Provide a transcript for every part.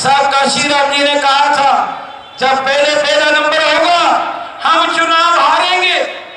साहब काशीराम जी ने कहा था जब पहला नंबर होगा हम चुनाव हारेंगे,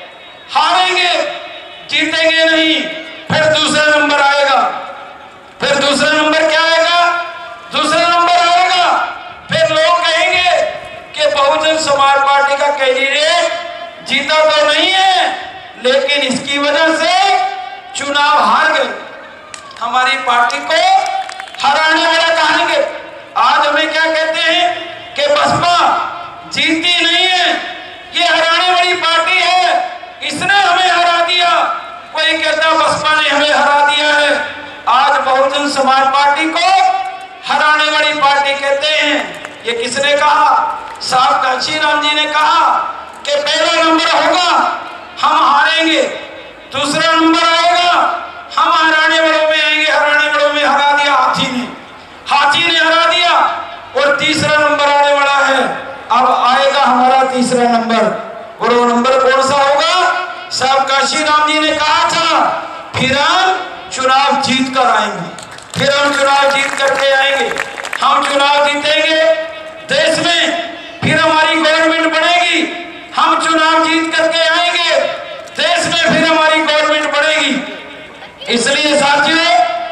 जीतेंगे नहीं। फिर दूसरा नंबर आएगा, फिर दूसरा नंबर क्या आएगा? दूसरा नंबर आएगा, फिर लोग कहेंगे कि बहुजन समाज पार्टी का कैंडिडेट जीता तो नहीं है, लेकिन इसकी वजह से चुनाव हार गए, हमारी पार्टी को हराने वाला कहेंगे। आज हमें क्या कहते हैं कि बसपा जीती नहीं है, ये हराने वाली पार्टी है, इसने हमें हरा दिया। कोई कहता बसपा ने हमें हरा दिया है। आज बहुजन समाज पार्टी को हराने वाली पार्टी कहते हैं। ये किसने कहा? साहब काशीराम जी ने कहा कि पहला नंबर होगा हम हारेंगे, दूसरा नंबर आएगा हम हराने वालों में आएंगे, हराने वालों में हरा दिया हाथी ने हरा दिया, और तीसरा नंबर आने वाला है। अब आएगा हमारा तीसरा नंबर, और वो नंबर कौन सा होगा? साहब काशीराम जी ने कहा था फिर हम चुनाव जीत कर आएंगे, फिर हम चुनाव जीत करके आएंगे, हम चुनाव जीतेंगे देश में, फिर हमारी गवर्नमेंट बनेगी, हम चुनाव जीत करके आएंगे देश में, फिर हमारी गवर्नमेंट बनेगी। इसलिए साथियों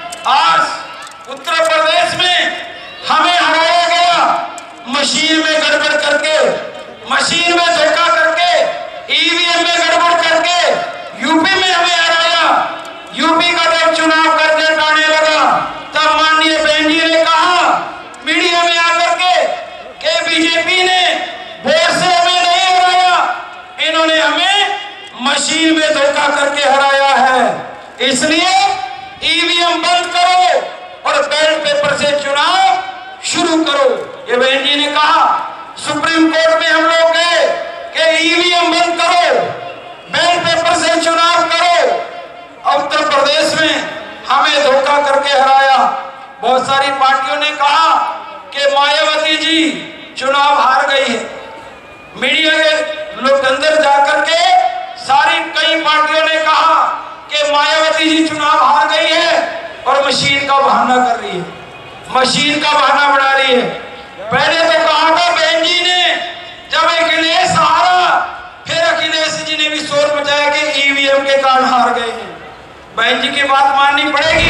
आज उत्तर प्रदेश में हमें हराया गया मशीन में गड़बड़ करके, मशीन में धोखा करके, ईवीएम में गड़बड़ करके यूपी में हमें हराया। यूपी का जब चुनाव करने आने लगा तब माननीय बहन जी ने कहा मीडिया में आकर के बीजेपी ने वोट से हमें नहीं हराया, इन्होंने हमें मशीन में धोखा करके हराया है। इसलिए ईवीएम बंद करो और बैलेट पेपर से चुनाव शुरू करो। ये बहन जी ने कहा सुप्रीम कोर्ट में हम लोग गए कि ईवीएम बंद करो, बैलेट पेपर से चुनाव करो। उत्तर प्रदेश में हमें धोखा करके हराया। बहुत सारी पार्टियों ने कहा कि मायावती जी चुनाव हार गई है। मीडिया के लोग अंदर जाकर के कई पार्टियों ने कहा कि मायावती जी चुनाव हार गई है और मशीन का बहाना कर रही है, मशीन का बहाना बना रही है। पहले तो कहा था बहन जी ने जब अखिलेश हारा, फिर अखिलेश जी ने भी शोर मचाया कि ईवीएम के कारण हार गए हैं। बहन जी की बात माननी पड़ेगी।